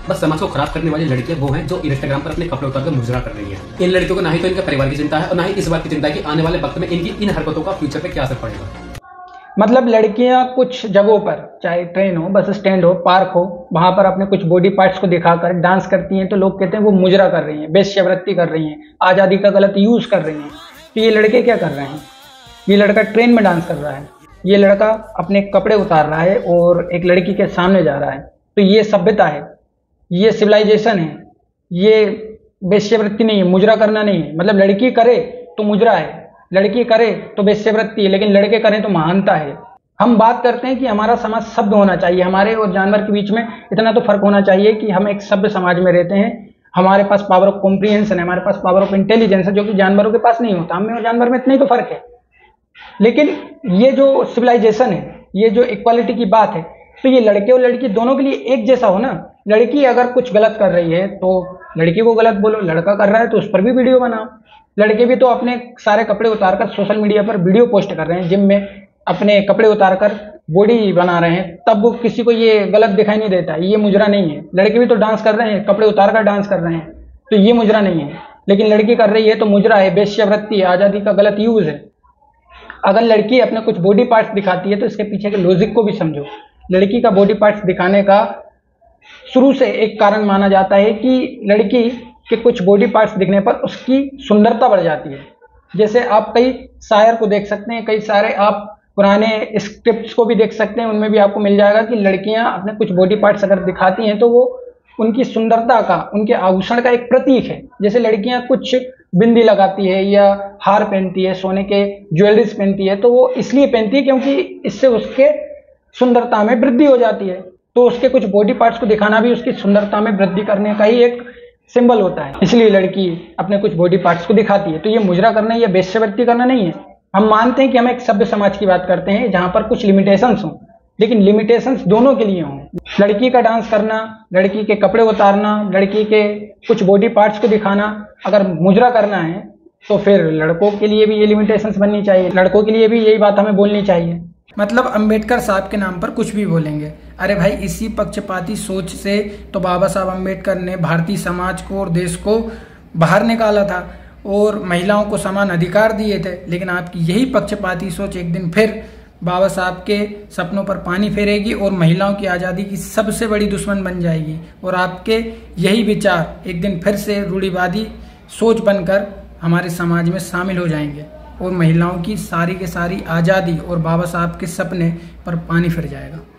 बस समाज को खराब करने वाली लड़कियां वो हैं जो इंस्टाग्राम पर अपने कपड़े उतारकर मुजरा कर रही हैं। इन लड़कियों को ना ही तो इनके परिवार की चिंता है और ना ही इस बात की चिंता है कि आने वाले वक्त में इनकी इन हरकतों का फ्यूचर पे क्या असर पड़ेगा। मतलब लड़कियां कुछ जगहों पर, चाहे ट्रेन हो, बस स्टैंड हो, पार्क हो, वहां पर अपने कुछ बॉडी पार्ट्स को दिखाकर डांस करती हैं तो लोग कहते हैं वो मुजरा कर रही हैं, वेश्यावृत्ति कर रही हैं, आज़ादी का गलत यूज कर रही हैं। तो ये लड़के क्या कर रहे हैं? ये लड़का ट्रेन में डांस कर रहा है, ये लड़का अपने कपड़े उतार रहा है और एक लड़की के सामने जा रहा है। तो ये सभ्यता है, ये सिविलाइजेशन है, ये वेश्यावृत्ति नहीं है, मुजरा करना नहीं है। मतलब लड़की करे तो मुजरा है, लड़की करे तो वेश्यावृत्ति है, लेकिन लड़के करें तो महानता है। हम बात करते हैं कि हमारा समाज सभ्य होना चाहिए, हमारे और जानवर के बीच में इतना तो फर्क होना चाहिए कि हम एक सभ्य समाज में रहते हैं, हमारे पास पावर ऑफ कॉम्प्रिहेंशन है, हमारे पास पावर ऑफ इंटेलिजेंस है, जो कि जानवरों के पास नहीं होता। हम में और जानवर में इतना ही तो फर्क है। लेकिन ये जो सिविलाइजेशन है, ये जो इक्वालिटी की बात है, तो ये लड़के और लड़की दोनों के लिए एक जैसा हो ना। लड़की अगर कुछ गलत कर रही है तो लड़की को गलत बोलो, लड़का कर रहा है तो उस पर भी वीडियो बनाओ। लड़के भी तो अपने सारे कपड़े उतारकर सोशल मीडिया पर वीडियो पोस्ट कर रहे हैं, जिम में अपने कपड़े उतारकर बॉडी बना रहे हैं, तब किसी को ये गलत दिखाई नहीं देता, ये मुजरा नहीं है। लड़के भी तो डांस कर रहे हैं, कपड़े उतारकर डांस कर रहे हैं, तो ये मुजरा नहीं है। लेकिन लड़की कर रही है तो मुजरा है, वेश्यावृत्ति, आज़ादी का गलत यूज है। अगर लड़की अपने कुछ बॉडी पार्ट्स दिखाती है तो इसके पीछे के लॉजिक को भी समझो। लड़की का बॉडी पार्ट्स दिखाने का शुरू से एक कारण माना जाता है कि लड़की के कुछ बॉडी पार्ट्स दिखने पर उसकी सुंदरता बढ़ जाती है। जैसे आप कई शायर को देख सकते हैं, कई सारे आप पुराने स्क्रिप्ट्स को भी देख सकते हैं, उनमें भी आपको मिल जाएगा कि लड़कियां अपने कुछ बॉडी पार्ट्स अगर दिखाती हैं तो वो उनकी सुंदरता का, उनके आभूषण का एक प्रतीक है। जैसे लड़कियां कुछ बिंदी लगाती है या हार पहनती है, सोने के ज्वेलरीज पहनती है, तो वो इसलिए पहनती है क्योंकि इससे उसके सुंदरता में वृद्धि हो जाती है। तो उसके कुछ बॉडी पार्ट्स को दिखाना भी उसकी सुंदरता में वृद्धि करने का ही एक सिंबल होता है, इसलिए लड़की अपने कुछ बॉडी पार्ट्स को दिखाती है। तो ये मुजरा करना या वेश्यावृत्ति करना नहीं है। हम मानते हैं कि हम एक सभ्य समाज की बात करते हैं जहां पर कुछ लिमिटेशंस हों, लेकिन लिमिटेशंस दोनों के लिए हों। लड़की का डांस करना, लड़की के कपड़े उतारना, लड़की के कुछ बॉडी पार्ट्स को दिखाना अगर मुजरा करना है तो फिर लड़कों के लिए भी ये लिमिटेशंस बननी चाहिए, लड़कों के लिए भी यही बात हमें बोलनी चाहिए। मतलब अंबेडकर साहब के नाम पर कुछ भी बोलेंगे। अरे भाई, इसी पक्षपाती सोच से तो बाबा साहब अंबेडकर ने भारतीय समाज को और देश को बाहर निकाला था और महिलाओं को समान अधिकार दिए थे। लेकिन आपकी यही पक्षपाती सोच एक दिन फिर बाबा साहब के सपनों पर पानी फेरेगी और महिलाओं की आज़ादी की सबसे बड़ी दुश्मन बन जाएगी। और आपके यही विचार एक दिन फिर से रूढ़िवादी सोच बनकर हमारे समाज में शामिल हो जाएंगे और महिलाओं की सारी की सारी आज़ादी और बाबा साहब के सपने पर पानी फिर जाएगा।